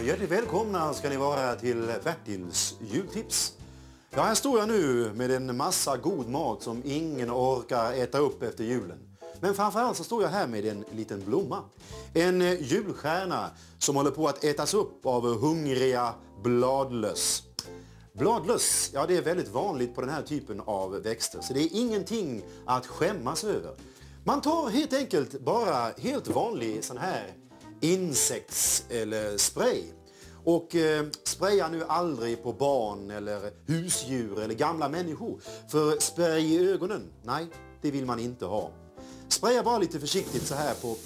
hjärtligt välkomna ska ni vara till Bertils jultips. Ja, här står jag nu med en massa god mat som ingen orkar äta upp efter julen. Men framförallt så står jag här med en liten blomma. En julstjärna som håller på att ätas upp av hungriga bladlöss. Bladlöss, ja det är väldigt vanligt på den här typen av växter. Så det är ingenting att skämmas över. Man tar helt enkelt bara helt vanlig sån här insekts- eller spray. Och spraya nu aldrig på barn eller husdjur eller gamla människor. För spray i ögonen, nej, det vill man inte ha. Spraya bara lite försiktigt så här på...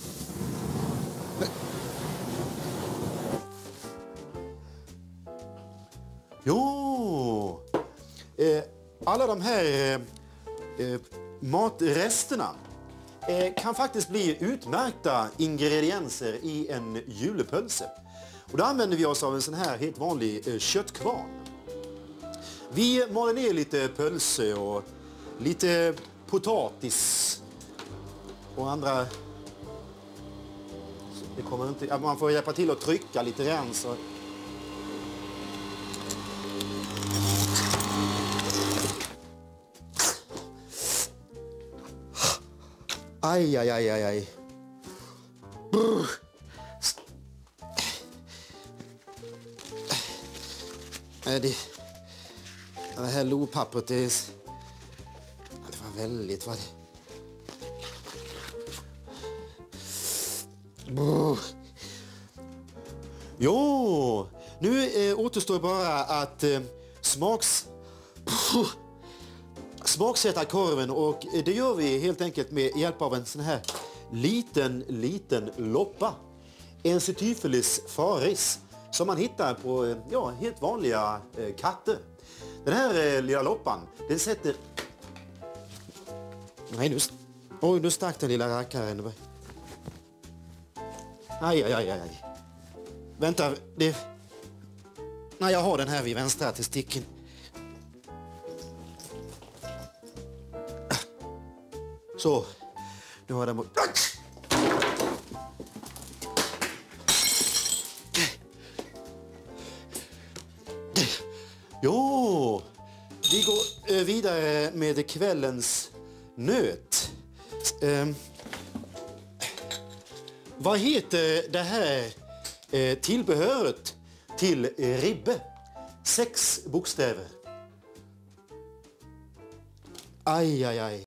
Jo! Alla de här matresterna kan faktiskt bli utmärkta ingredienser i en julepölse. Och då använder vi oss av en sån här helt vanlig köttkvarn. Vi maler ner lite pölse och lite potatis och andra... Det kommer inte... Man får hjälpa till att trycka lite grann så... Aj, aj, aj, aj, aj. Brr. Det här lopappret, det var väldigt... Vad det... Jo, nu återstår bara att smaksätta korven, och det gör vi helt enkelt med hjälp av en sån här liten loppa. En Cytiphelis faris som man hittar på helt vanliga katter. Den här lilla loppan, den sätter... Nej, nu stack den lilla rackaren. Aj. Vänta, det... Nej, jag har den här vid vänstra till sticken. Så, nu har den... Jo, vi går vidare med kvällens nöt. Vad heter det här tillbehöret till ribbe? 6 bokstäver. Aj.